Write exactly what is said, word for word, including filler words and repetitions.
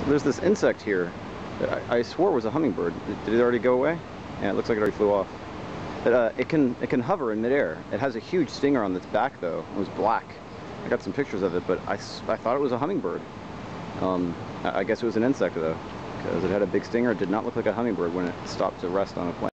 There's this insect here that I, I swore was a hummingbird. Did it already go away? Yeah, it looks like it already flew off. It, uh, it can it can hover in midair. It has a huge stinger on its back though. It was black. I got some pictures of it, but I, I thought it was a hummingbird. Um, I, I guess it was an insect though, because it had a big stinger. It did not look like a hummingbird when it stopped to rest on a plant.